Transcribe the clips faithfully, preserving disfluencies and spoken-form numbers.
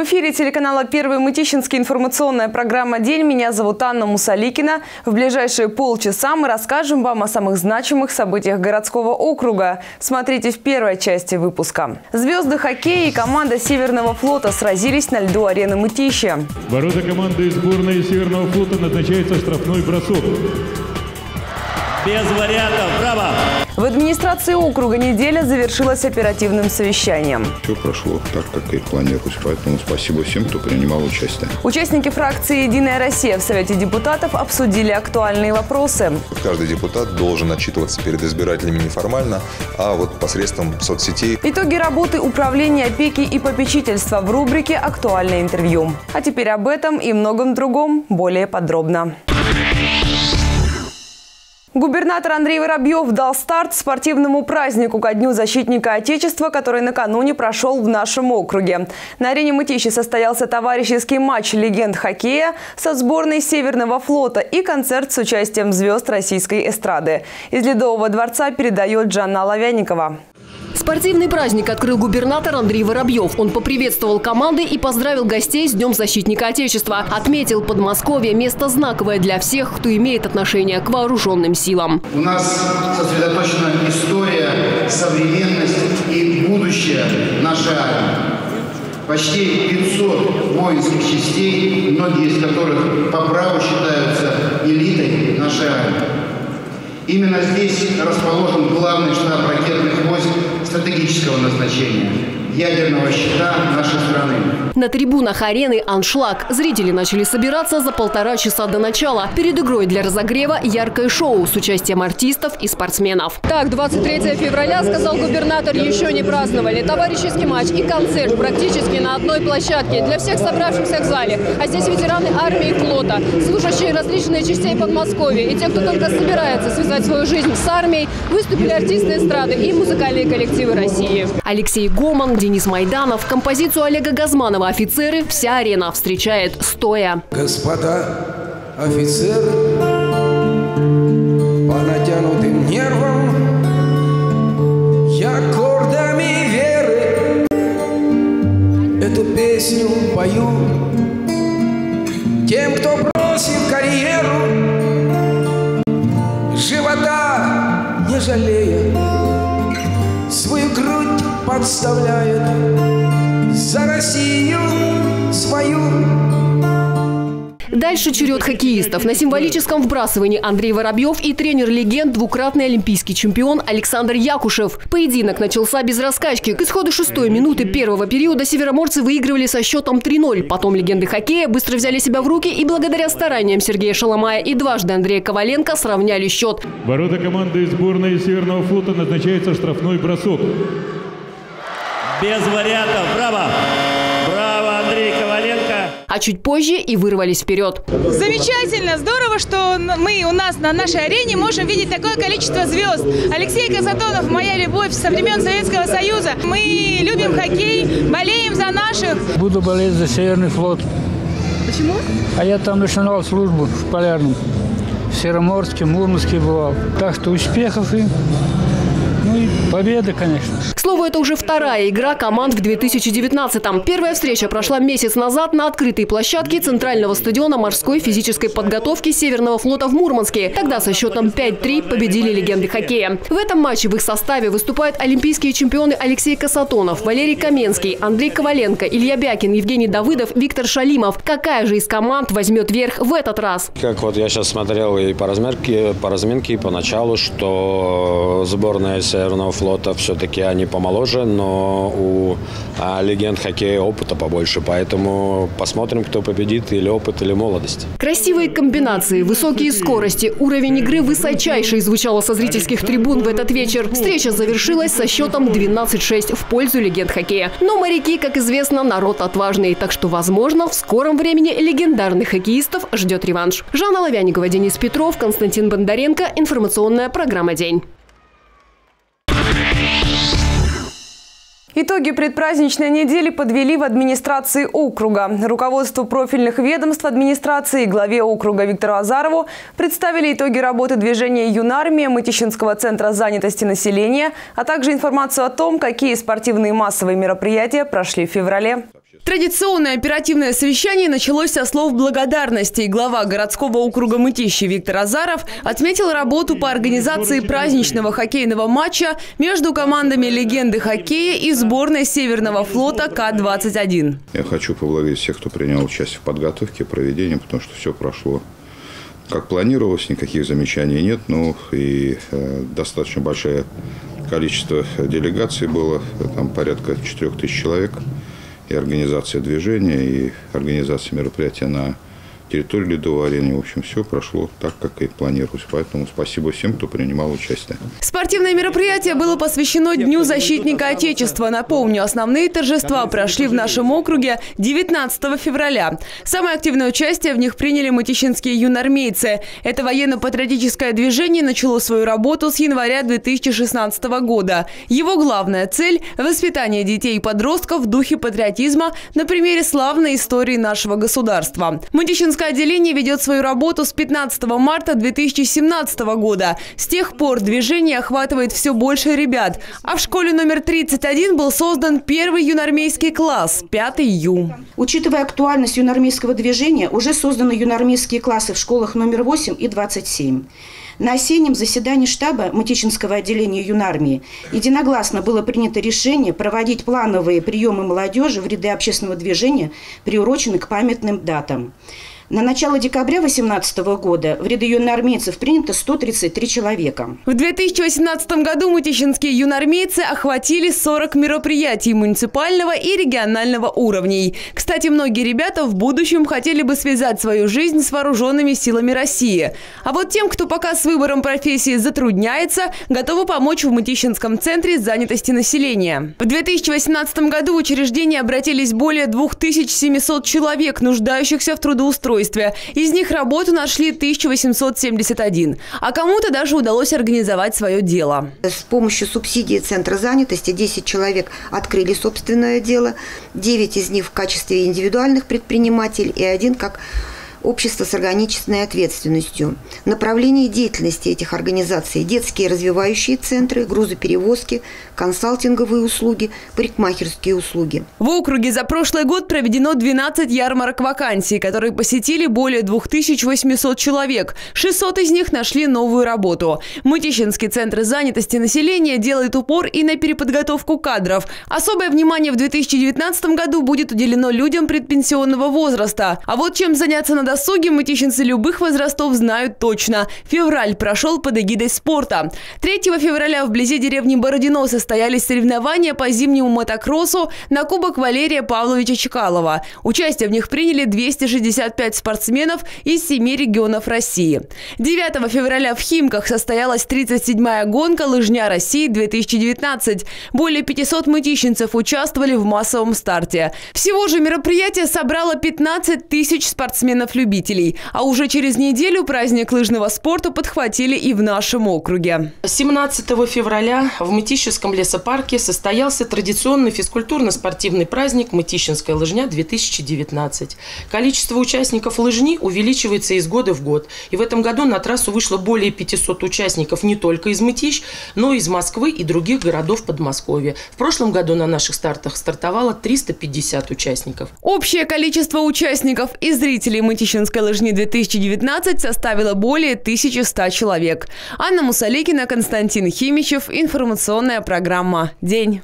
эфире телеканала «Первый Мытищинский» информационная программа «День». Меня зовут Анна Мусаликина. В ближайшие полчаса мы расскажем вам о самых значимых событиях городского округа. Смотрите в первой части выпуска. Звезды хоккея и команда Северного флота сразились на льду арены Мытища. В ворота команды сборной Северного флота назначается штрафной бросок. Без вариантов. Браво! В администрации округа неделя завершилась оперативным совещанием. Все прошло так, как и планировалось, поэтому спасибо всем, кто принимал участие. Участники фракции «Единая Россия» в Совете депутатов обсудили актуальные вопросы. Каждый депутат должен отчитываться перед избирателями неформально, а вот посредством соцсетей. Итоги работы управления опеки и попечительства в рубрике «Актуальное интервью». А теперь об этом и многом другом более подробно. Губернатор Андрей Воробьев дал старт спортивному празднику ко Дню защитника Отечества, который накануне прошел в нашем округе. На арене Мытищи состоялся товарищеский матч легенд хоккея со сборной Северного флота и концерт с участием звезд российской эстрады. Из Ледового дворца передает Жанна Оловянникова. Спортивный праздник открыл губернатор Андрей Воробьев. Он поприветствовал команды и поздравил гостей с Днем защитника Отечества. Отметил, Подмосковье – место знаковое для всех, кто имеет отношение к вооруженным силам. У нас сосредоточена история, современность и будущее нашей армии. Почти пятьсот воинских частей, многие из которых по праву считаются элитой нашей армии. Именно здесь расположен главный штаб ракетных войск стратегического назначения – ядерного щита нашей страны. На трибунах арены аншлаг. Зрители начали собираться за полтора часа до начала. Перед игрой для разогрева яркое шоу с участием артистов и спортсменов. Так, двадцать третьего февраля, сказал губернатор, еще не праздновали. Товарищеский матч и концерт практически на одной площадке для всех собравшихся в зале. А здесь ветераны армии и флота, служащие различные частей Подмосковья и те, кто только собирается связать свою жизнь с армией, выступили артисты эстрады и музыкальные коллективы России. Алексей Гоман, Денис Майданов, композицию Олега Газманова «Офицеры» вся арена встречает стоя. Господа офицеры, по натянутым нервам я аккордами веры эту песню пою тем, кто бросил карьеру, живота не жалея, свою грудь подставляет за Россию свою. Дальше черед хоккеистов. На символическом вбрасывании Андрей Воробьев и тренер-легенд, двукратный олимпийский чемпион Александр Якушев. Поединок начался без раскачки. К исходу шестой минуты первого периода североморцы выигрывали со счетом три ноль. Потом легенды хоккея быстро взяли себя в руки и благодаря стараниям Сергея Шаломая и дважды Андрея Коваленко сравняли счет. В ворота команды сборной Северного флота назначается штрафной бросок. Без вариантов. Браво! Браво, Андрей Коваленко! А чуть позже и вырвались вперед. Замечательно, здорово, что мы у нас на нашей арене можем видеть такое количество звезд. Алексей Касатонов – моя любовь со времен Советского Союза. Мы любим хоккей, болеем за наших. Буду болеть за Северный флот. Почему? А я там начинал службу в Полярном, в Сероморске, Мурманске бывал. Так что успехов и... Ну и победа, конечно. К слову, это уже вторая игра команд в две тысячи девятнадцатом. Первая встреча прошла месяц назад на открытой площадке Центрального стадиона морской физической подготовки Северного флота в Мурманске. Тогда со счетом пять три победили легенды хоккея. В этом матче в их составе выступают олимпийские чемпионы Алексей Касатонов, Валерий Каменский, Андрей Коваленко, Илья Бякин, Евгений Давыдов, Виктор Шалимов. Какая же из команд возьмет верх в этот раз? Как вот я сейчас смотрел и по разминке, по разминке и поначалу, что сборная Северного флота все-таки они помоложе, но у а, легенд хоккея опыта побольше, поэтому посмотрим, кто победит, или опыт, или молодость. Красивые комбинации, высокие скорости, уровень игры высочайший звучало со зрительских трибун в этот вечер. Встреча завершилась со счетом двенадцать шесть в пользу легенд хоккея. Но моряки, как известно, народ отважный, так что, возможно, в скором времени легендарных хоккеистов ждет реванш. Жанна Оловянникова, Денис Петров, Константин Бондаренко. Информационная программа «День». Итоги предпраздничной недели подвели в администрации округа. Руководству профильных ведомств администрации и главе округа Виктору Азарову представили итоги работы движения «Юнармия», Мытищинского центра занятости населения, а также информацию о том, какие спортивные массовые мероприятия прошли в феврале. Традиционное оперативное совещание началось со слов благодарности. Глава городского округа Мытищи Виктор Азаров отметил работу по организации праздничного хоккейного матча между командами легенды хоккея и сборной Северного флота К двадцать один. Я хочу поблагодарить всех, кто принял участие в подготовке, проведении, потому что все прошло как планировалось, никаких замечаний нет. Ну и э, достаточно большое количество делегаций было, там порядка четырёх тысяч человек. И организация движения, и организация мероприятия на территории ледовой арены. В общем, все прошло так, как и планировалось. Поэтому спасибо всем, кто принимал участие. Спортивное мероприятие было посвящено Дню защитника Отечества. Напомню, основные торжества прошли в нашем округе девятнадцатого февраля. Самое активное участие в них приняли мытищинские юнармейцы. Это военно-патриотическое движение начало свою работу с января две тысячи шестнадцатого года. Его главная цель – воспитание детей и подростков в духе патриотизма на примере славной истории нашего государства. Мытищинское отделение ведет свою работу с пятнадцатого марта две тысячи семнадцатого года. С тех пор движение охватывает все больше ребят. А в школе номер тридцать один был создан первый юнармейский класс – пятый Ю. Учитывая актуальность юнармейского движения, уже созданы юнармейские классы в школах номер восемь и двадцать семь. На осеннем заседании штаба Мытищинского отделения юнармии единогласно было принято решение проводить плановые приемы молодежи в ряды общественного движения, приуроченные к памятным датам. На начало декабря две тысячи восемнадцатого года в ряды юнармейцев принято сто тридцать три человека. В две тысячи восемнадцатом году мытищинские юнармейцы охватили сорок мероприятий муниципального и регионального уровней. Кстати, многие ребята в будущем хотели бы связать свою жизнь с вооруженными силами России. А вот тем, кто пока с выбором профессии затрудняется, готовы помочь в Мытищинском центре занятости населения. В две тысячи восемнадцатом году в учреждение обратились более двух тысяч семисот человек, нуждающихся в трудоустройстве. Из них работу нашли тысяча восемьсот семьдесят один. А кому-то даже удалось организовать свое дело. С помощью субсидии Центра занятости десять человек открыли собственное дело, девять из них в качестве индивидуальных предпринимателей и один как общество с органической ответственностью. Направление деятельности этих организаций – детские развивающие центры, грузоперевозки, консалтинговые услуги, парикмахерские услуги. В округе за прошлый год проведено двенадцать ярмарок вакансий, которые посетили более двух тысяч восьмисот человек. шестьсот из них нашли новую работу. Мытищинский центр занятости населения делает упор и на переподготовку кадров. Особое внимание в две тысячи девятнадцатом году будет уделено людям предпенсионного возраста. А вот чем заняться на досуге мытищинцы любых возрастов знают точно. Февраль прошел под эгидой спорта. третьего февраля вблизи деревни Бородино состоялись соревнования по зимнему мотокроссу на Кубок Валерия Павловича Чкалова. Участие в них приняли двести шестьдесят пять спортсменов из семи регионов России. девятого февраля в Химках состоялась тридцать седьмая гонка «Лыжня России две тысячи девятнадцать». Более пятисот мытищинцев участвовали в массовом старте. Всего же мероприятие собрало пятнадцать тысяч спортсменов-любителей. А уже через неделю праздник лыжного спорта подхватили и в нашем округе. семнадцатого февраля в Мытищинском лесопарке состоялся традиционный физкультурно-спортивный праздник «Мытищинская лыжня две тысячи девятнадцать». Количество участников лыжни увеличивается из года в год. И в этом году на трассу вышло более пятисот участников не только из Мытищ, но и из Москвы и других городов Подмосковья. В прошлом году на наших стартах стартовало триста пятьдесят участников. Общее количество участников и зрителей Мытищинской лыжни две тысячи девятнадцать составило более тысячи ста человек. Анна Мусаликина, Константин Химичев. Информационная программа «День».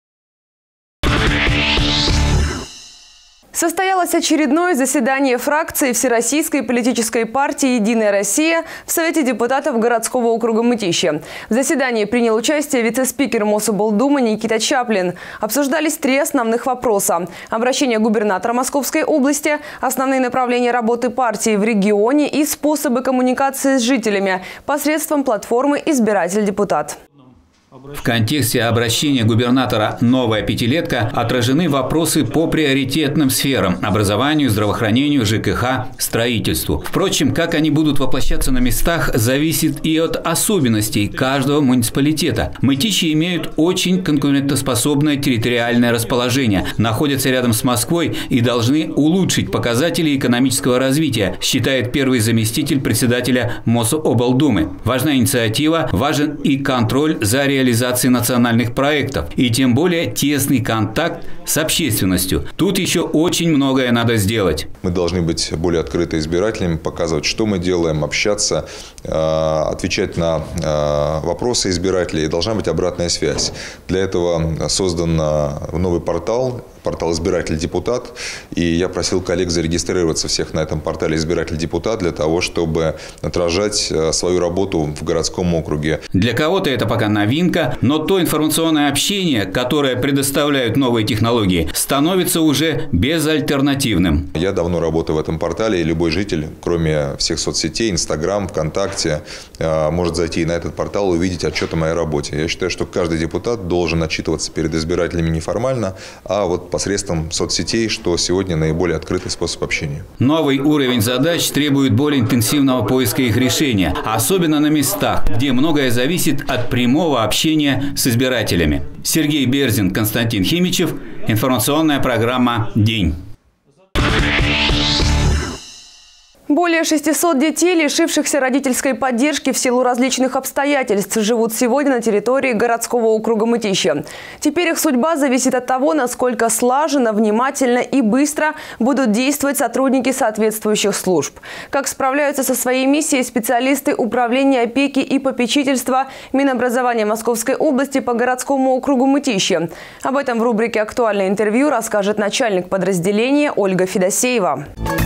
Состоялось очередное заседание фракции Всероссийской политической партии «Единая Россия» в Совете депутатов городского округа Мытищи. В заседании принял участие вице-спикер Мособлдумы Никита Чаплин. Обсуждались три основных вопроса: обращение губернатора Московской области, основные направления работы партии в регионе и способы коммуникации с жителями посредством платформы «Избиратель-депутат». В контексте обращения губернатора «Новая пятилетка» отражены вопросы по приоритетным сферам – образованию, здравоохранению, ЖКХ, строительству. Впрочем, как они будут воплощаться на местах, зависит и от особенностей каждого муниципалитета. Мытищи имеют очень конкурентоспособное территориальное расположение, находятся рядом с Москвой и должны улучшить показатели экономического развития, считает первый заместитель председателя Мособлдумы. Важна инициатива, важен и контроль за реализацией реализации национальных проектов и тем более тесный контакт с общественностью. Тут еще очень многое надо сделать. Мы должны быть более открыты избирателями, показывать, что мы делаем, общаться, отвечать на вопросы избирателей. И должна быть обратная связь. Для этого создан новый портал. Портал «Избиратель-депутат». И я просил коллег зарегистрироваться всех на этом портале «Избиратель-депутат» для того, чтобы отражать свою работу в городском округе. Для кого-то это пока новинка, но то информационное общение, которое предоставляют новые технологии, становится уже безальтернативным. Я давно работаю в этом портале, и любой житель, кроме всех соцсетей, Инстаграм, ВКонтакте, может зайти на этот портал и увидеть отчет о моей работе. Я считаю, что каждый депутат должен отчитываться перед избирателями неформально, а вот посредством соцсетей, что сегодня наиболее открытый способ общения. Новый уровень задач требует более интенсивного поиска их решения, особенно на местах, где многое зависит от прямого общения с избирателями. Сергей Берзин, Константин Химичев. Информационная программа «День». Более шестисот детей, лишившихся родительской поддержки в силу различных обстоятельств, живут сегодня на территории городского округа Мытищи. Теперь их судьба зависит от того, насколько слаженно, внимательно и быстро будут действовать сотрудники соответствующих служб. Как справляются со своей миссией специалисты Управления опеки и попечительства Минобразования Московской области по городскому округу Мытищи. Об этом в рубрике «Актуальное интервью» расскажет начальник подразделения Ольга Федосеева.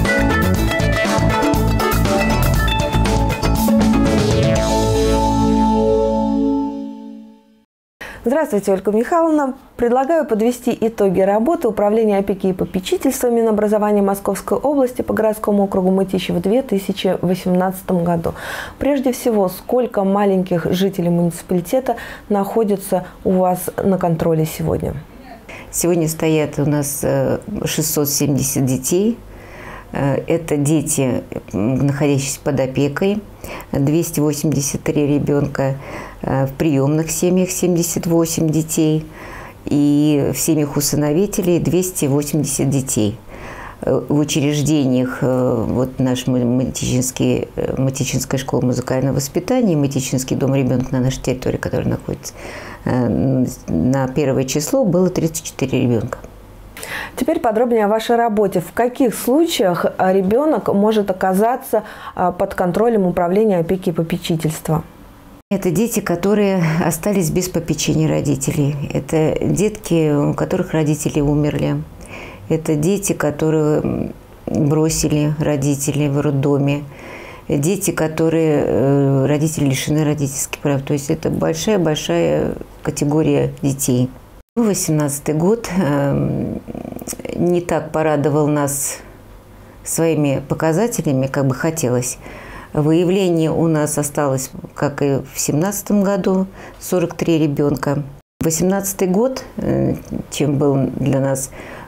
Здравствуйте, Ольга Михайловна. Предлагаю подвести итоги работы Управления опеки и попечительства Минобразования Московской области по городскому округу Мытищи в две тысячи восемнадцатом году. Прежде всего, сколько маленьких жителей муниципалитета находится у вас на контроле сегодня? Сегодня стоят у нас шестьсот семьдесят детей. Это дети, находящиеся под опекой, двести восемьдесят три ребенка, в приемных семьях семьдесят восемь детей и в семьях усыновителей двести восемьдесят детей. В учреждениях вот наш Мытищинский, Мытищинская школа музыкального воспитания, Мытищинский дом ребенка на нашей территории, который находится, на первое число было тридцать четыре ребенка. Теперь подробнее о вашей работе. В каких случаях ребенок может оказаться под контролем Управления опеки и попечительства? Это дети, которые остались без попечения родителей. Это детки, у которых родители умерли. Это дети, которые бросили родителей в роддоме. Дети, которые родители лишены родительских прав. То есть это большая-большая категория детей. две тысячи восемнадцатый год не так порадовал нас своими показателями, как бы хотелось. Выявление у нас осталось, как и в две тысячи семнадцатом году, сорок три ребенка. две тысячи восемнадцатый год, чем был для нас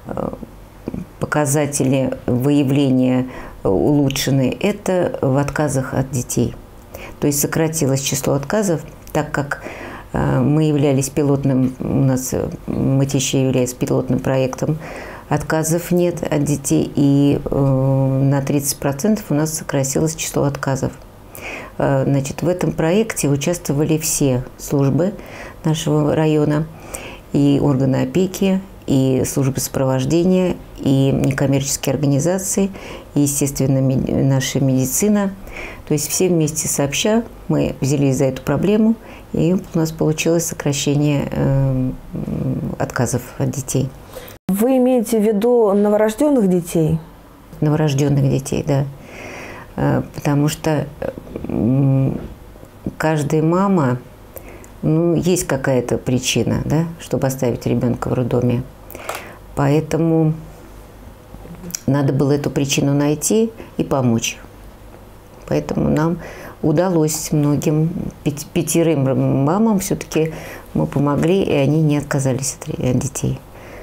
показатели выявления улучшены, это в отказах от детей. То есть сократилось число отказов, так как мы являлись пилотным, у нас Мытищи является пилотным проектом, отказов нет от детей, и на тридцать процентов у нас сократилось число отказов. Значит, в этом проекте участвовали все службы нашего района, и органы опеки, и службы сопровождения, и некоммерческие организации, и, естественно, наша медицина. То есть все вместе сообща мы взялись за эту проблему, и у нас получилось сокращение э, отказов от детей. Вы имеете в виду новорожденных детей? Новорожденных детей, да. Э, потому что э, каждая мама, ну, есть какая-то причина, да, чтобы оставить ребенка в роддоме. Поэтому надо было эту причину найти и помочь. Поэтому нам удалось многим, пятерым мамам все-таки мы помогли, и они не отказались от детей.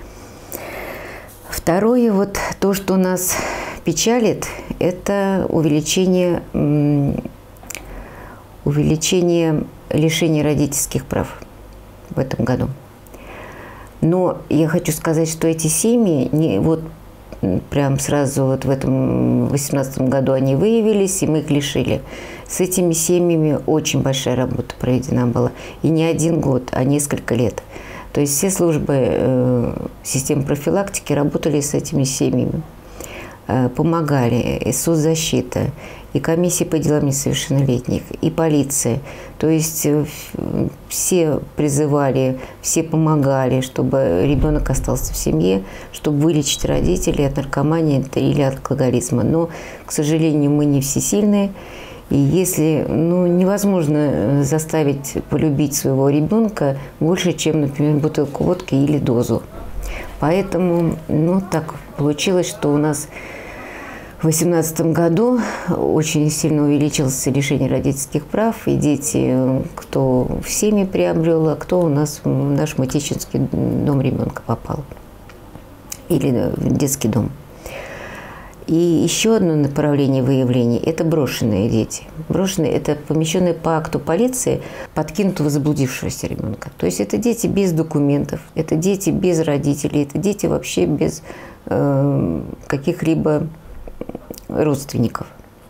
Второе, вот то, что нас печалит, это увеличение, увеличение лишения родительских прав в этом году. Но я хочу сказать, что эти семьи, не, вот прям сразу вот в этом восемнадцатом году они выявились, и мы их лишили. С этими семьями очень большая работа проведена была. И не один год, а несколько лет. То есть все службы э, системы профилактики работали с этими семьями. Э, помогали и соцзащита, и комиссия по делам несовершеннолетних, и полиция. То есть э, все призывали, все помогали, чтобы ребенок остался в семье, чтобы вылечить родителей от наркомании или от алкоголизма. Но, к сожалению, мы не всесильные. И если ну, невозможно заставить полюбить своего ребенка больше, чем, например, бутылку водки или дозу. Поэтому ну, так получилось, что у нас в две тысячи восемнадцатом году очень сильно увеличилось лишение родительских прав, и дети, кто в семьи приобрел, а кто у нас в наш Мытищинский дом ребенка попал. Или в детский дом. И еще одно направление выявления – это брошенные дети. Брошенные – это помещенные по акту полиции подкинутого заблудившегося ребенка. То есть это дети без документов, это дети без родителей, это дети вообще без э, каких-либо родственников.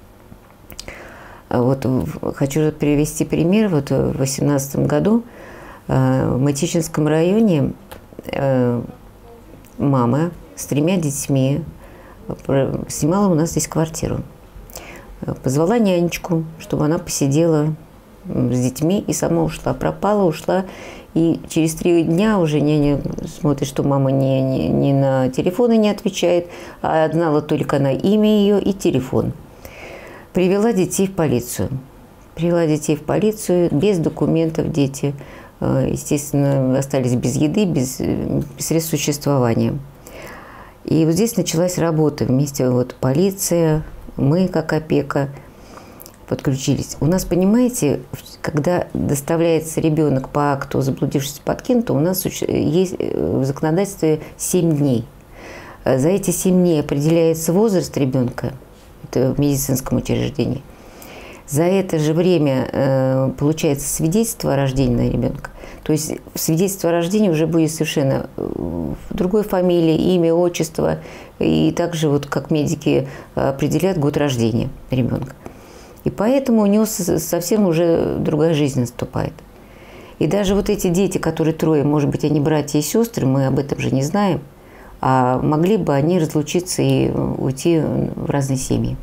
Вот, хочу привести пример. Вот в две тысячи восемнадцатом году э, в Мытищинском районе э, мама с тремя детьми снимала у нас здесь квартиру. Позвала нянечку, чтобы она посидела с детьми, и сама ушла. Пропала, ушла. И через три дня уже няня смотрит, что мама ни, ни, ни на телефоны не отвечает, а знала только она имя ее и телефон. Привела детей в полицию. Привела детей в полицию, без документов дети. Естественно, остались без еды, без, без средств существования. И вот здесь началась работа. Вместе вот полиция, мы как опека подключились. У нас, понимаете, когда доставляется ребенок по акту заблудившийся подкинутого, у нас есть в законодательстве семь дней. За эти семь дней определяется возраст ребенка, это в медицинском учреждении. За это же время э, получается свидетельство о рождении ребенка. То есть свидетельство о рождении уже будет совершенно в другой фамилии, имя, отчество. И также, вот, как медики определяют год рождения ребенка. И поэтому у него совсем уже другая жизнь наступает. И даже вот эти дети, которые трое, может быть, они братья и сестры, мы об этом же не знаем, а могли бы они разлучиться и уйти в разные семьи.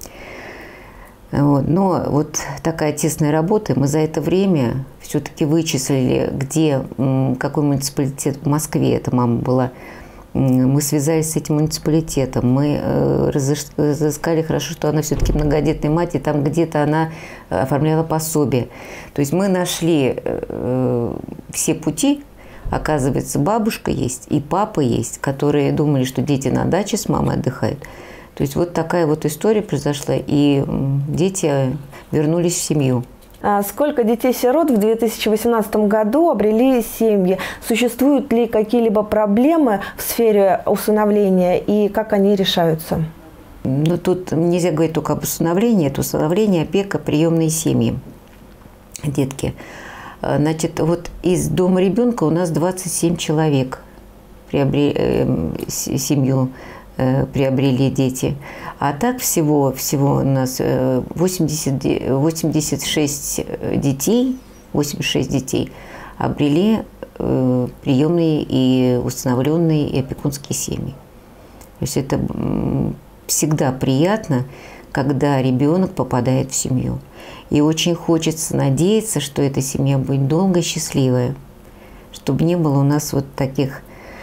Вот. Но вот такая тесная работа, мы за это время все-таки вычислили, где, какой муниципалитет в Москве эта мама была. Мы связались с этим муниципалитетом, мы разыскали хорошо, что она все-таки многодетная мать, и там где-то она оформляла пособие. То есть мы нашли все пути, оказывается, бабушка есть и папа есть, которые думали, что дети на даче с мамой отдыхают. То есть вот такая вот история произошла, и дети вернулись в семью. Сколько детей-сирот в две тысячи восемнадцатом году обрели семьи? Существуют ли какие-либо проблемы в сфере усыновления и как они решаются? Ну, тут нельзя говорить только об усыновлении. Это усыновление, опека, приемные семьи, детки. Значит, вот из дома ребенка у нас двадцать семь человек приобрели э, семью. приобрели дети. А так всего, всего у нас восемьдесят, восемьдесят шесть детей, восемьдесят шесть детей обрели э, приемные и установленные и опекунские семьи. То есть это всегда приятно, когда ребенок попадает в семью. И очень хочется надеяться, что эта семья будет долго счастливая, чтобы не было у нас вот таких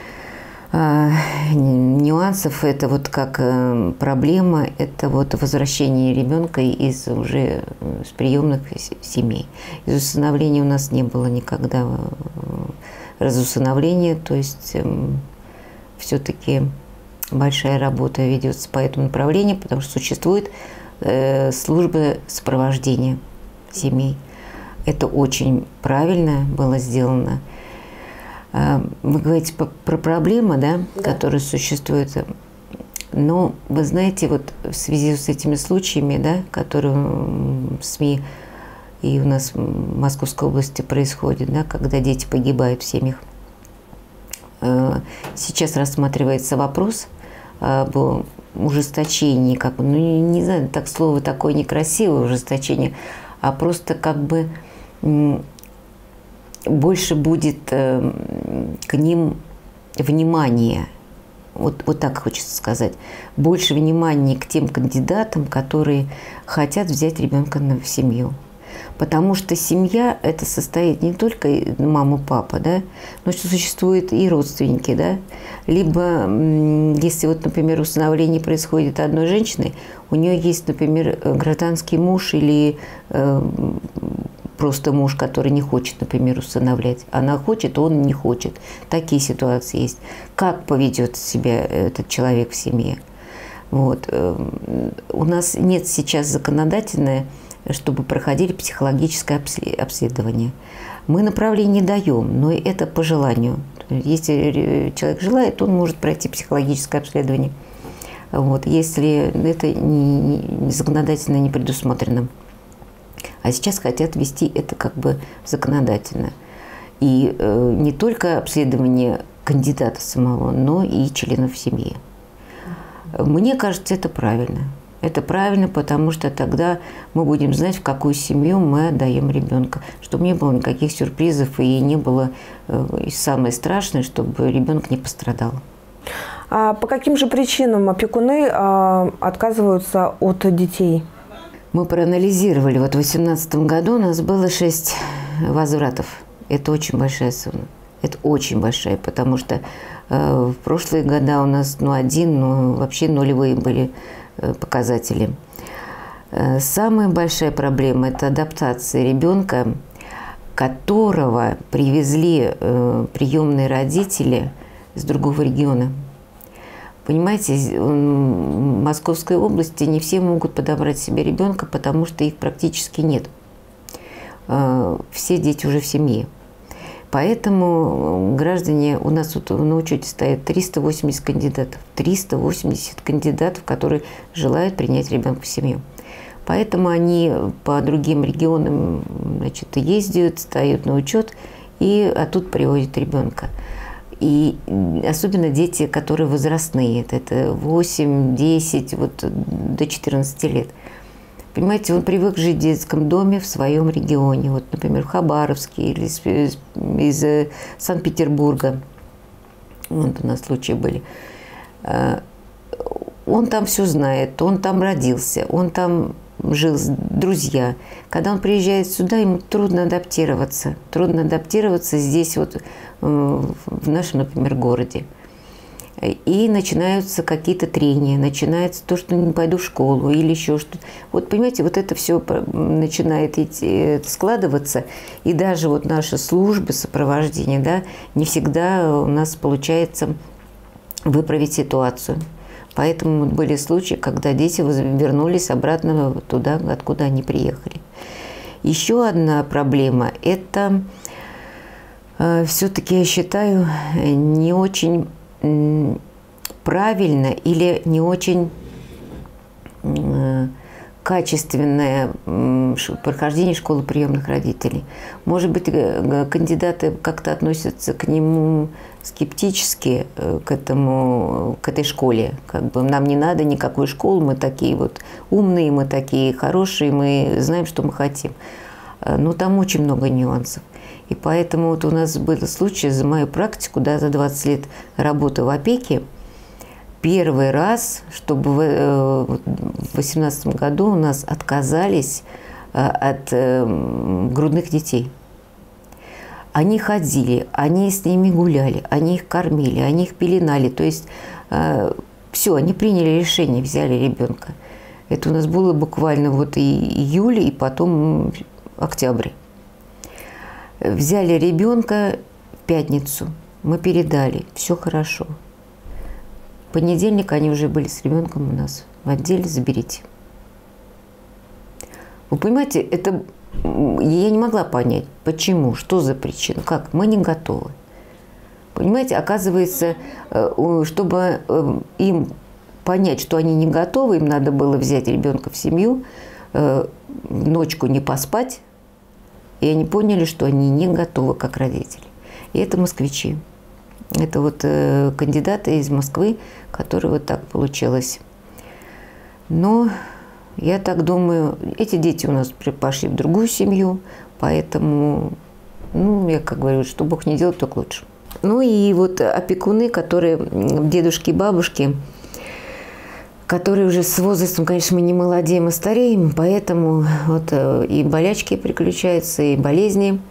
нюансов. Это вот как проблема, это вот возвращение ребенка из уже с приемных семей. Из усыновления у нас не было никогда разусыновления, то есть все-таки большая работа ведется по этому направлению, потому что существует служба сопровождения семей. Это очень правильно было сделано. Вы говорите про проблемы, да, да, которые существуют. Но вы знаете, вот в связи с этими случаями, да, которые в СМИ и у нас в Московской области происходят, да, когда дети погибают в семьях, сейчас рассматривается вопрос об ужесточении, как бы, ну, не знаю, так слово такое некрасивое, ужесточение, а просто как бы больше будет к ним внимания. Вот, вот так хочется сказать. Больше внимания к тем кандидатам, которые хотят взять ребенка в семью. Потому что семья – это состоит не только мама, папа, да, но что существуют и родственники, да. Либо, если вот, например, усыновление происходит одной женщиной, у нее есть, например, гражданский муж или э, просто муж, который не хочет, например, усыновлять. Она хочет, он не хочет. Такие ситуации есть. Как поведет себя этот человек в семье? Вот. У нас нет сейчас законодательное, чтобы проходили психологическое обследование. Мы направление не даем, но это по желанию. Если человек желает, он может пройти психологическое обследование. Вот. Если это не, не законодательно не предусмотрено. А сейчас хотят вести это как бы законодательно. И э, не только обследование кандидата самого, но и членов семьи. Мне кажется, это правильно. Это правильно, потому что тогда мы будем знать, в какую семью мы отдаем ребенка, чтобы не было никаких сюрпризов и не было, и самое страшное, чтобы ребенок не пострадал. А по каким же причинам опекуны а, отказываются от детей? Мы проанализировали. Вот в две тысячи восемнадцатом году у нас было шесть возвратов. Это очень большая сумма. Это очень большая, потому что э, в прошлые года у нас ну, один, ну, вообще нулевые были показатели. Самая большая проблема – это адаптация ребенка, которого привезли приемные родители с другого региона. Понимаете, в Московской области не все могут подобрать себе ребенка, потому что их практически нет. Все дети уже в семье. Поэтому граждане, у нас вот на учете стоят триста восемьдесят кандидатов. триста восемьдесят кандидатов, которые желают принять ребенка в семью. Поэтому они по другим регионам, значит, ездят, встают на учет, и а тут приводят ребенка. И особенно дети, которые возрастные, это восемь, десять, вот до четырнадцати лет. Понимаете, он привык жить в детском доме в своем регионе. Вот, например, в Хабаровске или из, из Санкт-Петербурга. Вот у нас случаи были. Он там все знает, он там родился, он там жил, друзья. Когда он приезжает сюда, ему трудно адаптироваться. Трудно адаптироваться здесь, вот в нашем, например, городе. И начинаются какие-то трения, начинается то, что не пойду в школу или еще что-то. Вот понимаете, вот это все начинает идти, складываться. И даже вот наши службы сопровождения, да, не всегда у нас получается выправить ситуацию. Поэтому были случаи, когда дети вернулись обратно туда, откуда они приехали. Еще одна проблема – это э, все-таки, я считаю, не очень правильно или не очень качественное прохождение школы приемных родителей. Может быть, кандидаты как-то относятся к нему скептически, к этому, к этой школе. Как бы нам не надо никакой школы, мы такие вот умные, мы такие хорошие, мы знаем, что мы хотим. Но там очень много нюансов. И поэтому вот у нас был случай за мою практику, да, за двадцать лет работы в опеке. Первый раз, чтобы в две тысячи восемнадцатом году у нас отказались от грудных детей. Они ходили, они с ними гуляли, они их кормили, они их пеленали. То есть все, они приняли решение, взяли ребенка. Это у нас было буквально вот и июль, и потом октябрь. Взяли ребенка в пятницу, мы передали, все хорошо. В понедельник они уже были с ребенком у нас в отделе, заберите. Вы понимаете, это я не могла понять, почему, что за причина, как, мы не готовы. Понимаете, оказывается, чтобы им понять, что они не готовы, им надо было взять ребенка в семью, ночку не поспать, и они поняли, что они не готовы как родители. И это москвичи. Это вот э, кандидаты из Москвы, которые вот так получилось. Но я так думаю, эти дети у нас пошли в другую семью, поэтому, ну, я как говорю, что Бог не делает, только лучше. Ну и вот опекуны, которые, дедушки и бабушки, которые уже с возрастом, конечно, мы не молодеем, а стареем, поэтому вот и болячки приключаются, и болезни,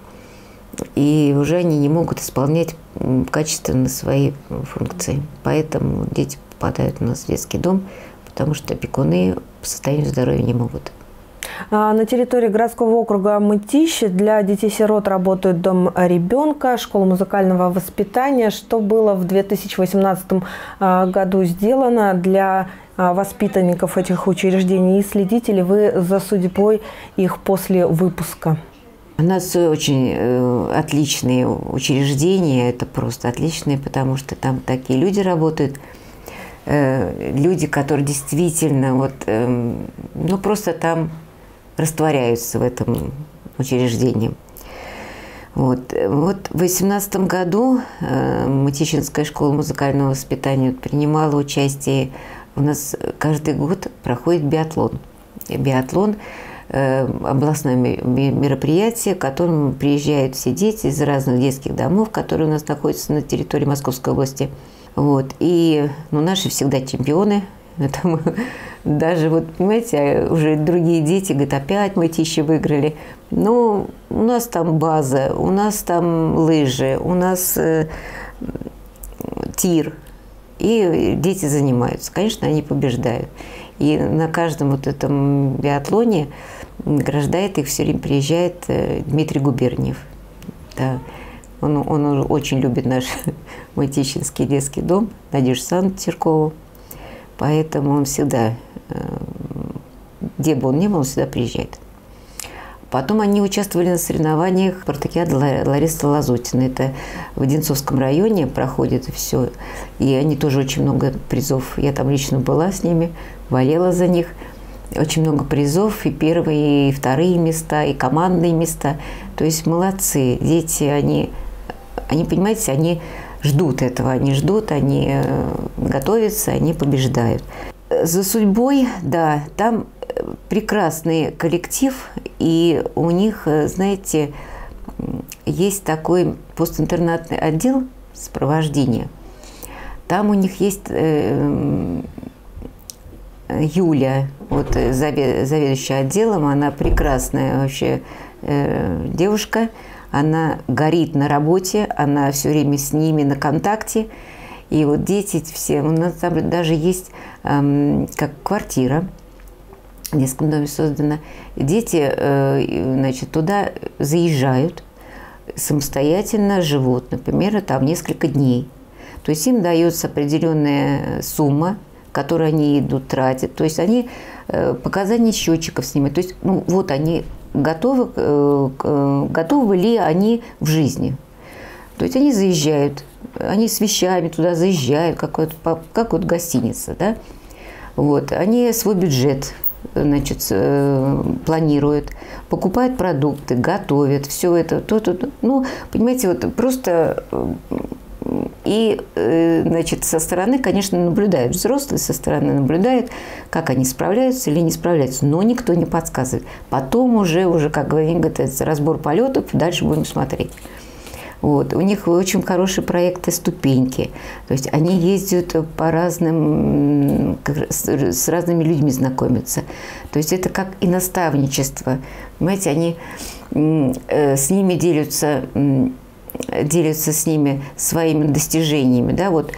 и уже они не могут исполнять качественно свои функции. Поэтому дети попадают у нас в детский дом, потому что опекуны по состоянию здоровья не могут. На территории городского округа Мытищи для детей-сирот работает дом ребенка, школа музыкального воспитания. Что было в две тысячи восемнадцатом году сделано для воспитанников этих учреждений? И следите ли вы за судьбой их после выпуска? У нас очень отличные учреждения, это просто отличные, потому что там такие люди работают, люди, которые действительно вот, ну, просто там растворяются в этом учреждении. Вот, вот в две тысячи восемнадцатом году Мытищинская школа музыкального воспитания принимала участие. У нас каждый год проходит биатлон. Биатлон – областное мероприятие, к которому приезжают все дети из разных детских домов, которые у нас находятся на территории Московской области. Вот. И ну, наши всегда чемпионы. Это мы, даже, вот, понимаете, уже другие дети говорят, опять Мытищи выиграли. Ну, у нас там база, у нас там лыжи, у нас э, тир. И дети занимаются. Конечно, они побеждают. И на каждом вот этом биатлоне награждает их, все время приезжает Дмитрий Губерниев. Да. Он, он очень любит наш Мытищинский детский дом, Надежду Александровну Теркову. Поэтому он всегда, где бы он ни был, он всегда приезжает. Потом они участвовали на соревнованиях спартакиады Ларисы Лазутиной. Это в Одинцовском районе проходит все. И они тоже очень много призов. Я там лично была с ними, болела за них. Очень много призов, и первые, и вторые места, и командные места. То есть молодцы. Дети, они, они, понимаете, они ждут этого. Они ждут, они готовятся, они побеждают. За судьбой, да, там прекрасный коллектив, и у них, знаете, есть такой постинтернатный отдел сопровождения. Там у них есть э, Юля, вот заведующая отделом, она прекрасная вообще э, девушка, она горит на работе, она все время с ними на контакте. И вот дети все, у нас там даже есть э, как квартира, в детском доме создана. Дети, э, значит, туда заезжают, самостоятельно живут, например, там несколько дней. То есть им дается определенная сумма, которую они идут тратят. То есть они э, показания счетчиков снимают. То есть, ну, вот они готовы, э, э, готовы ли они в жизни. То есть они заезжают, они с вещами туда заезжают, как вот, как вот гостиница, да. Вот, они свой бюджет, значит, э, планируют, покупают продукты, готовят, все это, то, то, то. Ну, понимаете, вот просто и, э, значит, со стороны, конечно, наблюдают, взрослые со стороны наблюдают, как они справляются или не справляются, но никто не подсказывает. Потом уже, уже как говорят, разбор полетов, дальше будем смотреть. Вот. У них очень хорошие проекты «Ступеньки». То есть они ездят по разным, с разными людьми знакомятся. То есть это как и наставничество. Понимаете, они с ними делятся, делятся с ними своими достижениями. Да? Вот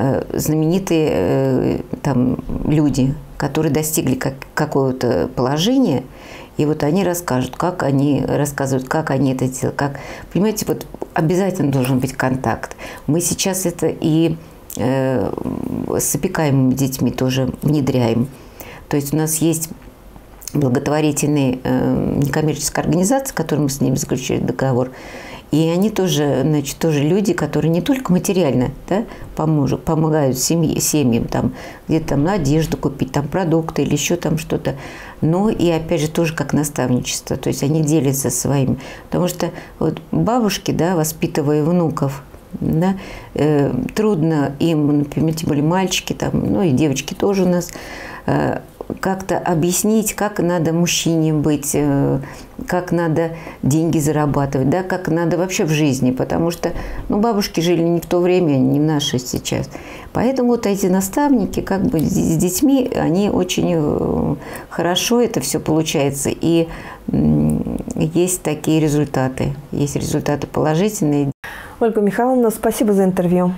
знаменитые там люди, которые достигли как, какого-то положения, и вот они расскажут, как они рассказывают, как они это делают. Как, понимаете, вот обязательно должен быть контакт. Мы сейчас это и э, с опекаемыми детьми тоже внедряем. То есть у нас есть благотворительная э, некоммерческая организация, с которой мы с ними заключили договор. И они тоже, значит, тоже люди, которые не только материально, да, поможут, помогают семье, семьям, там, где-то там одежду купить, там, продукты или еще там что-то, но и, опять же, тоже как наставничество. То есть они делятся своими. Потому что вот бабушки, да, воспитывая внуков, Да? Э, трудно им, например, тем более мальчики, там, ну и девочки тоже у нас, э, как-то объяснить, как надо мужчине быть, э, как надо деньги зарабатывать, да, как надо вообще в жизни, потому что ну, бабушки жили не в то время, не в наше сейчас. Поэтому вот эти наставники как бы с детьми, они очень хорошо это все получается, и есть такие результаты, есть результаты положительные. Ольга Михайловна, спасибо за интервью.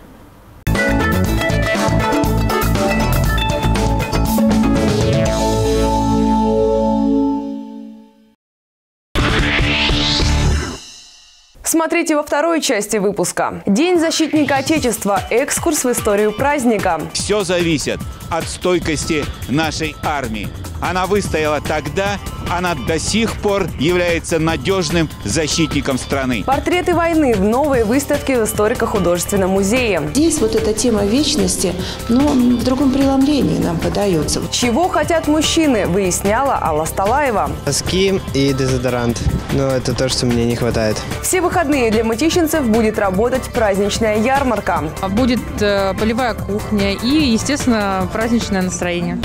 Смотрите во второй части выпуска. День защитника Отечества. Экскурс в историю праздника. Все зависит от стойкости нашей армии. Она выстояла тогда, она до сих пор является надежным защитником страны. Портреты войны в новой выставке в историко-художественном музее. Здесь вот эта тема вечности, но в другом преломлении нам подается. Чего хотят мужчины, выясняла Алла Сталаева. Носки и дезодорант. Но это то, что мне не хватает. Все выходные для мытищенцев будет работать праздничная ярмарка. Будет э, полевая кухня и, естественно, праздничное настроение.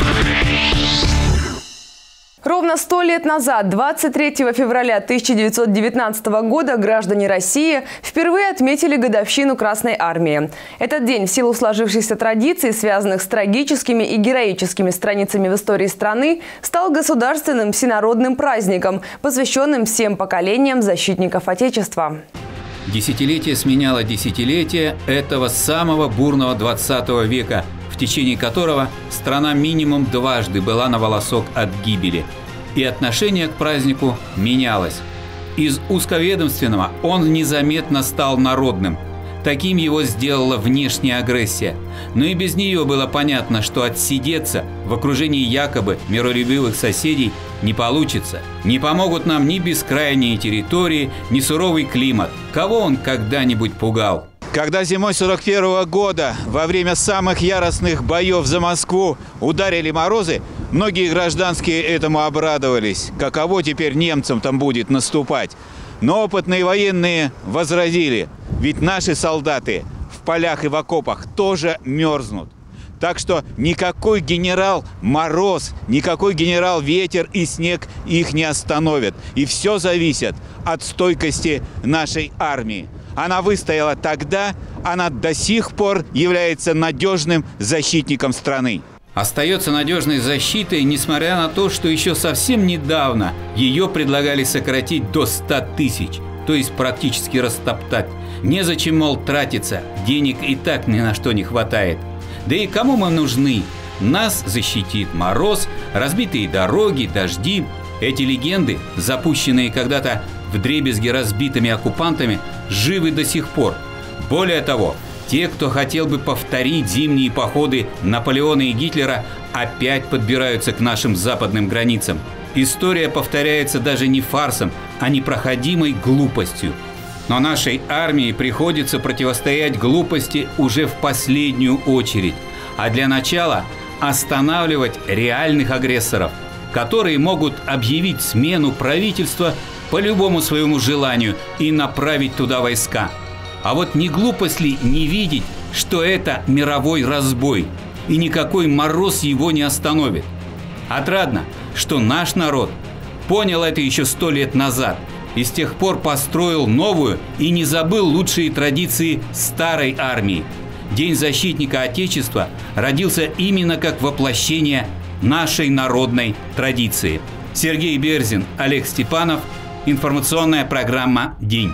Ровно сто лет назад, двадцать третьего февраля тысяча девятьсот девятнадцатого года, граждане России впервые отметили годовщину Красной Армии. Этот день в силу сложившихся традиций, связанных с трагическими и героическими страницами в истории страны, стал государственным всенародным праздником, посвященным всем поколениям защитников Отечества. Десятилетие сменяло десятилетие этого самого бурного двадцатого века, в течение которого страна минимум дважды была на волосок от гибели. И отношение к празднику менялось. Из узковедомственного он незаметно стал народным. Таким его сделала внешняя агрессия. Но и без нее было понятно, что отсидеться в окружении якобы миролюбивых соседей не получится. Не помогут нам ни бескрайние территории, ни суровый климат. Кого он когда-нибудь пугал? Когда зимой сорок первого года во время самых яростных боев за Москву ударили морозы, многие гражданские этому обрадовались. Каково теперь немцам там будет наступать? Но опытные военные возразили, ведь наши солдаты в полях и в окопах тоже мерзнут. Так что никакой генерал Мороз, никакой генерал Ветер и снег их не остановят. И все зависит от стойкости нашей армии. Она выстояла тогда, она до сих пор является надежным защитником страны. Остается надежной защитой, несмотря на то, что еще совсем недавно ее предлагали сократить до ста тысяч, то есть практически растоптать. Незачем, мол, тратиться, денег и так ни на что не хватает. Да и кому мы нужны? Нас защитит мороз, разбитые дороги, дожди. Эти легенды, запущенные когда-то вдребезги разбитыми оккупантами, живы до сих пор. Более того, те, кто хотел бы повторить зимние походы Наполеона и Гитлера, опять подбираются к нашим западным границам. История повторяется даже не фарсом, а непроходимой глупостью. Но нашей армии приходится противостоять глупости уже в последнюю очередь. А для начала останавливать реальных агрессоров, которые могут объявить смену правительства по любому своему желанию и направить туда войска. А вот не глупость ли не видеть, что это мировой разбой, и никакой мороз его не остановит? Отрадно, что наш народ понял это еще сто лет назад и с тех пор построил новую и не забыл лучшие традиции старой армии. День защитника Отечества родился именно как воплощение нашей народной традиции. Сергей Берзин, Олег Степанов. Информационная программа «День».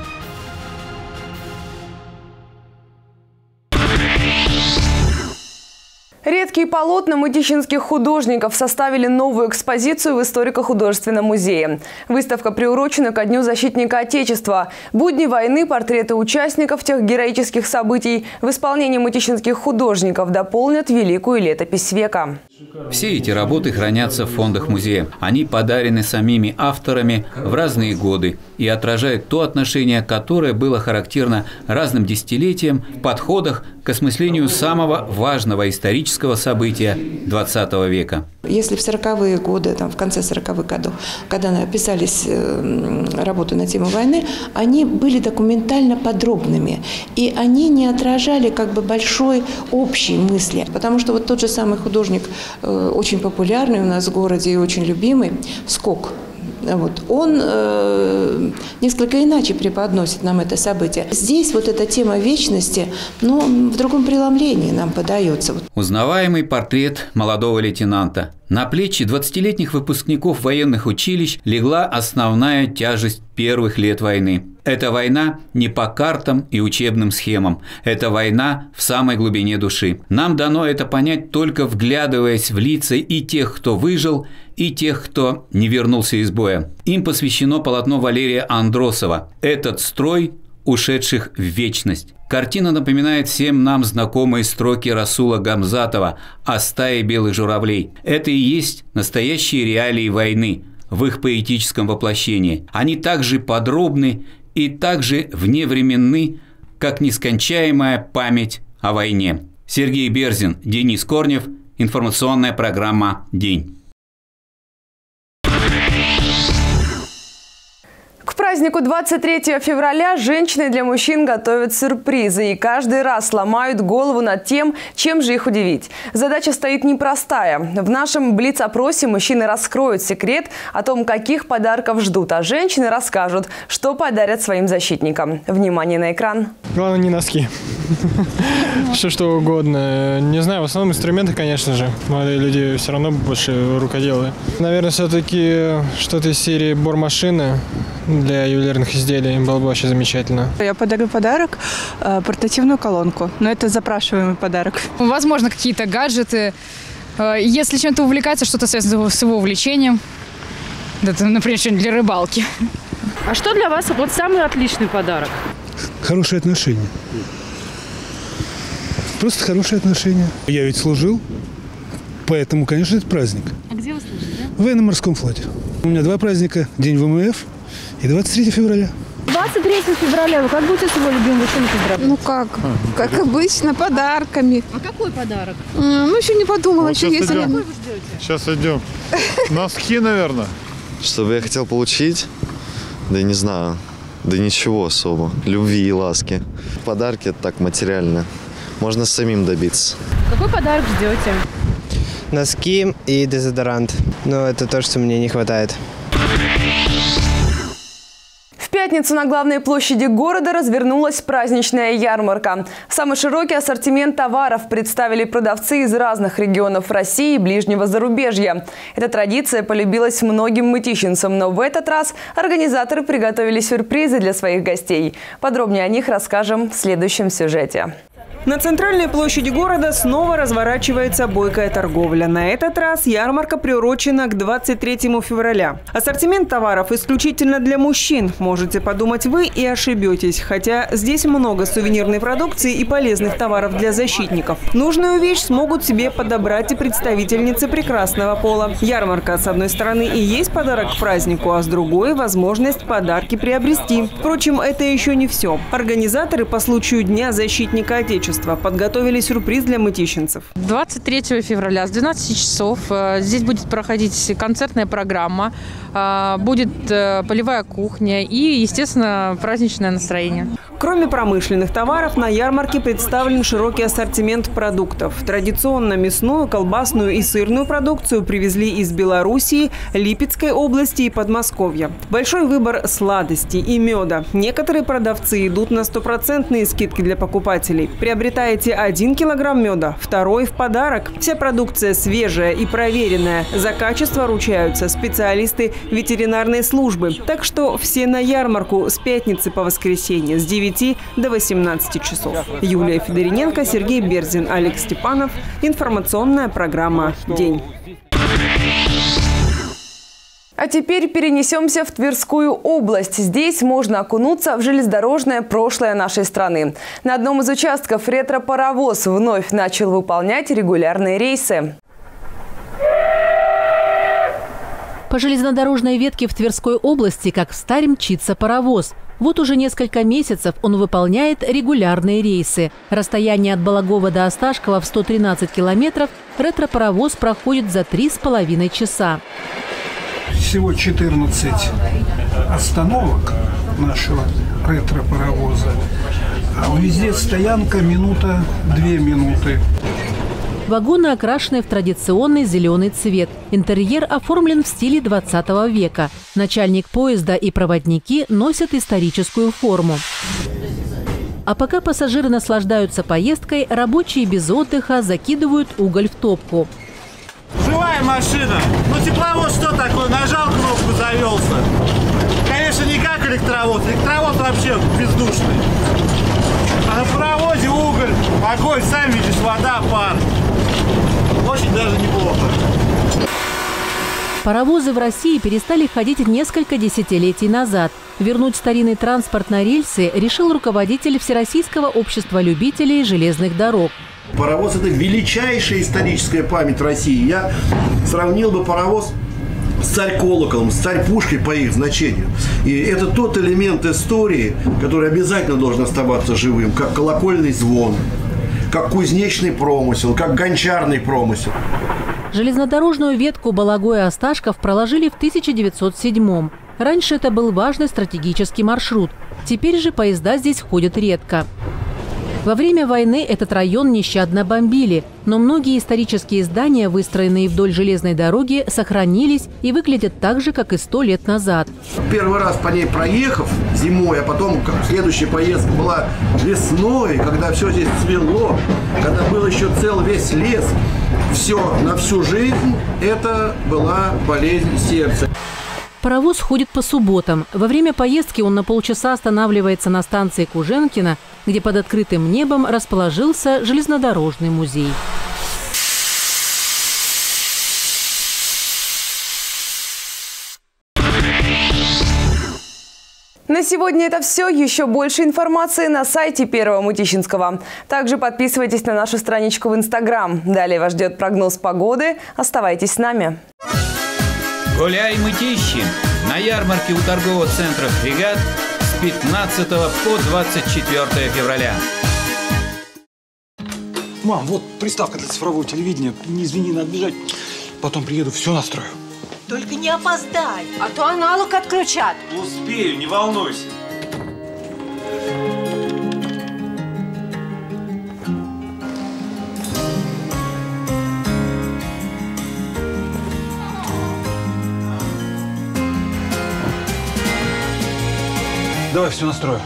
Редкие полотна мытищинских художников составили новую экспозицию в историко-художественном музее. Выставка приурочена ко Дню защитника Отечества. Будни войны, портреты участников тех героических событий в исполнении мытищинских художников дополнят великую летопись века. Все эти работы хранятся в фондах музея. Они подарены самими авторами в разные годы и отражают то отношение, которое было характерно разным десятилетиям в подходах к осмыслению самого важного исторического события двадцатого века. Если в сороковые годы, там, в конце сороковых годов, когда писались работы на тему войны, они были документально подробными, и они не отражали как бы большой общей мысли. Потому что вот тот же самый художник, очень популярный у нас в городе и очень любимый, Скок, вот, он э, несколько иначе преподносит нам это событие. Здесь вот эта тема вечности, но в другом преломлении нам подается. Узнаваемый портрет молодого лейтенанта. На плечи двадцатилетних выпускников военных училищ легла основная тяжесть первых лет войны. Это война не по картам и учебным схемам. Это война в самой глубине души. Нам дано это понять только вглядываясь в лица и тех, кто выжил, и тех, кто не вернулся из боя. Им посвящено полотно Валерия Андросова «Этот строй ушедших в вечность». Картина напоминает всем нам знакомые строки Расула Гамзатова о стае белых журавлей. Это и есть настоящие реалии войны в их поэтическом воплощении. Они также подробны и также вневременны, как нескончаемая память о войне. Сергей Берзин, Денис Корнев. Информационная программа «День». К празднику двадцать третьего февраля женщины для мужчин готовят сюрпризы и каждый раз ломают голову над тем, чем же их удивить. Задача стоит непростая. В нашем блиц-опросе мужчины раскроют секрет о том, каких подарков ждут, а женщины расскажут, что подарят своим защитникам. Внимание на экран. Главное, не носки. Все что угодно. Не знаю, в основном инструменты, конечно же. Молодые люди все равно больше рукоделы. Наверное, все-таки что-то из серии бормашины для ювелирных изделий было бы вообще замечательно. Я подарю подарок, э, портативную колонку, но это запрашиваемый подарок. Возможно, какие-то гаджеты. Если чем-то увлекается, что-то связано с его увлечением. Это, например, что-нибудь для рыбалки. А что для вас вот самый отличный подарок? Хорошие отношения. Просто хорошие отношения. Я ведь служил, поэтому, конечно, это праздник. А где вы служите? В военно-морском флоте. У меня два праздника. День ВМФ и двадцать третьего февраля. двадцать третьего февраля вы как будете своего любимого мужчину поздравлять? Ну как? Как обычно, подарками. А какой подарок? Ну, еще не подумала. Вот еще сейчас есть. идем. Какой вы ждете? Сейчас идем. Носки, наверное. Что бы я хотел получить? Да не знаю. Да ничего особо. Любви и ласки. Подарки это так материально. Можно самим добиться. Какой подарок ждете? Носки и дезодорант. Но это то, что мне не хватает. В пятницу на главной площади города развернулась праздничная ярмарка. Самый широкий ассортимент товаров представили продавцы из разных регионов России и ближнего зарубежья. Эта традиция полюбилась многим мытищинцам, но в этот раз организаторы приготовили сюрпризы для своих гостей. Подробнее о них расскажем в следующем сюжете. На центральной площади города снова разворачивается бойкая торговля. На этот раз ярмарка приурочена к двадцать третьему февраля. Ассортимент товаров исключительно для мужчин. Можете подумать вы и ошибетесь. Хотя здесь много сувенирной продукции и полезных товаров для защитников. Нужную вещь смогут себе подобрать и представительницы прекрасного пола. Ярмарка, с одной стороны, и есть подарок к празднику, а с другой – возможность подарки приобрести. Впрочем, это еще не все. Организаторы по случаю Дня защитника Отечества подготовили сюрприз для мытищинцев. двадцать третьего февраля с двенадцати часов здесь будет проходить концертная программа, будет полевая кухня и, естественно, праздничное настроение. Кроме промышленных товаров, на ярмарке представлен широкий ассортимент продуктов. Традиционно мясную, колбасную и сырную продукцию привезли из Белоруссии, Липецкой области и Подмосковья. Большой выбор сладостей и меда. Некоторые продавцы идут на стопроцентные скидки для покупателей. Приобретаете один килограмм меда, второй в подарок. Вся продукция свежая и проверенная. За качество ручаются специалисты ветеринарной службы. Так что все на ярмарку с пятницы по воскресенье с девяти до восемнадцати часов. Юлия Федориненко, Сергей Берзин, Олег Степанов. Информационная программа «День». А теперь перенесемся в Тверскую область. Здесь можно окунуться в железнодорожное прошлое нашей страны. На одном из участков ретро-паровоз вновь начал выполнять регулярные рейсы. По железнодорожной ветке в Тверской области, как встарь, мчится паровоз. Вот уже несколько месяцев он выполняет регулярные рейсы. Расстояние от Балагова до Осташкова в сто тринадцать километров ретро-паровоз проходит за три с половиной часа. Всего четырнадцать остановок нашего ретро-паровоза. А везде стоянка минута, две минуты. Вагоны окрашены в традиционный зеленый цвет. Интерьер оформлен в стиле двадцатого века. Начальник поезда и проводники носят историческую форму. А пока пассажиры наслаждаются поездкой, рабочие без отдыха закидывают уголь в топку. Живая машина. Ну тепловоз что такое? Нажал кнопку, завелся. Конечно, не как электровоз. Электровоз вообще бездушный. А на паровозе уголь, огонь, сами видишь, вода, пар. Очень даже неплохо. Паровозы в России перестали ходить несколько десятилетий назад. Вернуть старинный транспорт на рельсы решил руководитель Всероссийского общества любителей железных дорог. Паровоз – это величайшая историческая память России. Я сравнил бы паровоз с царь-колоколом, с царь-пушкой по их значению. И это тот элемент истории, который обязательно должен оставаться живым, как колокольный звон, как кузнечный промысел, как гончарный промысел. Железнодорожную ветку Балагой-Осташков проложили в тысяча девятьсот седьмом. Раньше это был важный стратегический маршрут. Теперь же поезда здесь ходят редко. Во время войны этот район нещадно бомбили, но многие исторические здания, выстроенные вдоль железной дороги, сохранились и выглядят так же, как и сто лет назад. Первый раз по ней проехав зимой, а потом как следующая поездка была весной, когда все здесь цвело, когда был еще цел весь лес, все на всю жизнь, это была болезнь сердца. Паровоз ходит по субботам. Во время поездки он на полчаса останавливается на станции Куженкино, где под открытым небом расположился железнодорожный музей. На сегодня это все. Еще больше информации на сайте Первого Мытищинского. Также подписывайтесь на нашу страничку в Инстаграм. Далее вас ждет прогноз погоды. Оставайтесь с нами. Гуляй, Мытищи! На ярмарке у торгового центра «Фрегат» с пятнадцатого по двадцать четвёртое февраля. Мам, вот приставка для цифрового телевидения. Не извини, надо бежать. Потом приеду, все настрою. Только не опоздай, а то аналог отключат. Успею, не волнуйся. Давай все настрою.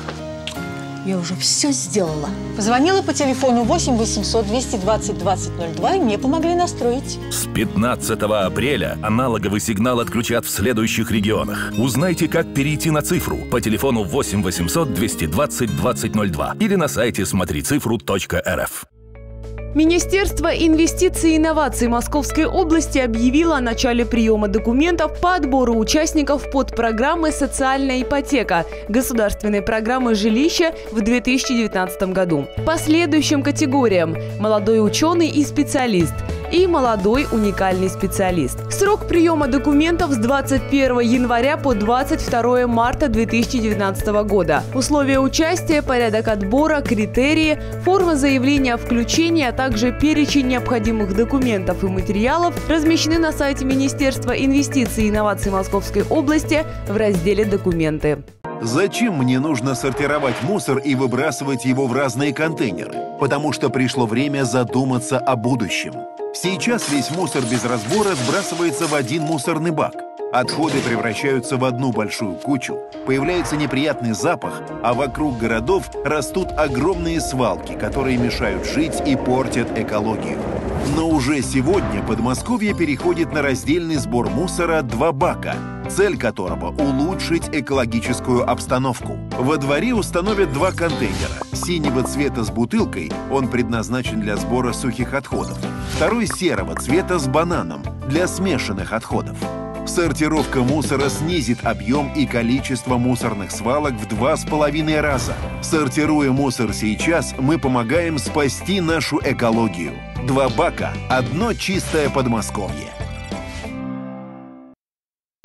Я уже все сделала. Позвонила по телефону восемь восемьсот двести двадцать двадцать ноль два, и мне помогли настроить. С пятнадцатого апреля аналоговый сигнал отключат в следующих регионах. Узнайте, как перейти на цифру по телефону восемь восемьсот двести двадцать двадцать ноль два или на сайте смотри цифру точка эр эф. Министерство инвестиций и инноваций Московской области объявило о начале приема документов по отбору участников подпрограммы «Социальная ипотека» государственной программы жилища в две тысячи девятнадцатом году. По следующим категориям – молодой ученый и специалист и молодой уникальный специалист. Срок приема документов с двадцать первого января по двадцать второе марта две тысячи девятнадцатого года. Условия участия, порядок отбора, критерии, форма заявления о включении, а также перечень необходимых документов и материалов размещены на сайте Министерства инвестиций и инноваций Московской области в разделе «Документы». Зачем мне нужно сортировать мусор и выбрасывать его в разные контейнеры? Потому что пришло время задуматься о будущем. Сейчас весь мусор без разбора сбрасывается в один мусорный бак. Отходы превращаются в одну большую кучу, появляется неприятный запах, а вокруг городов растут огромные свалки, которые мешают жить и портят экологию. Но уже сегодня Подмосковье переходит на раздельный сбор мусора «Два бака», цель которого – улучшить экологическую обстановку. Во дворе установят два контейнера. Синего цвета с бутылкой, он предназначен для сбора сухих отходов. Второй серого цвета с бананом, для смешанных отходов. Сортировка мусора снизит объем и количество мусорных свалок в два с половиной раза. Сортируя мусор сейчас, мы помогаем спасти нашу экологию. Два бака – одно чистое Подмосковье.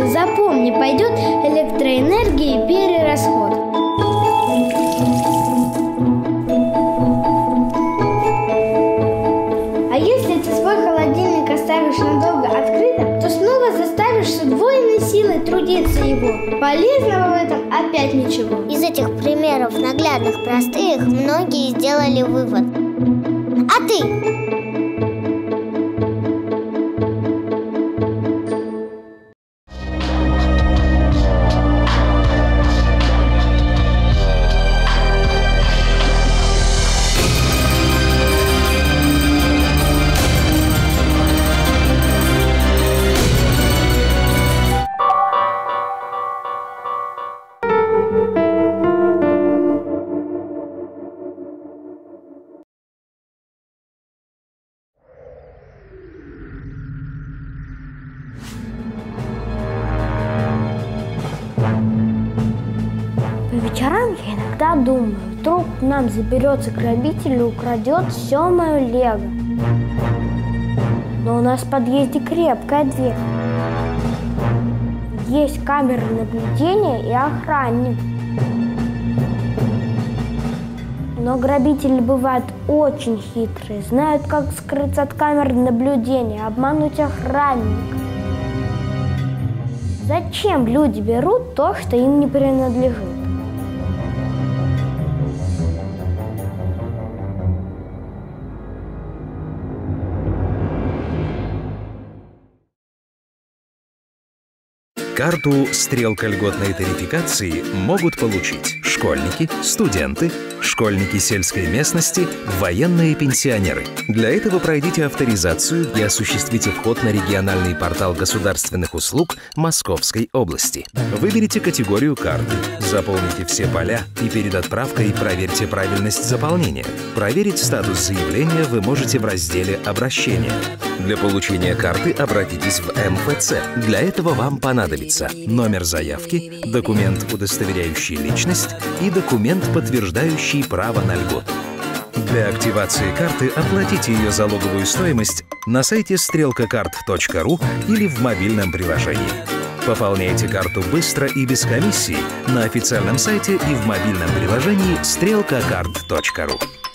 запомни, пойдет электроэнергия и перерасход. А если ты свой холодильник оставишь надолго открытым, то снова заставишь с удвоенной силой трудиться его. Полезного в этом опять ничего. Из этих примеров наглядных, простых, многие сделали вывод. А ты? По вечерам я иногда думаю, вдруг к нам заберется грабитель и украдет все мое лего. Но у нас в подъезде крепкая дверь. Есть камеры наблюдения и охранник. Но грабители бывают очень хитрые, знают, как скрыться от камер наблюдения, обмануть охранника. Зачем люди берут то, что им не принадлежит? Карту «Стрелка льготной тарификации» могут получить школьники, студенты, школьники сельской местности, военные пенсионеры. Для этого пройдите авторизацию и осуществите вход на региональный портал государственных услуг Московской области. Выберите категорию карты, заполните все поля и перед отправкой проверьте правильность заполнения. Проверить статус заявления вы можете в разделе «Обращение». Для получения карты обратитесь в эм эф цэ. Для этого вам понадобится номер заявки, документ, удостоверяющий личность и документ, подтверждающий право на льготу. Для активации карты оплатите ее залоговую стоимость на сайте стрелка карт точка ру или в мобильном приложении. Пополняйте карту быстро и без комиссии на официальном сайте и в мобильном приложении стрелка карт точка ру.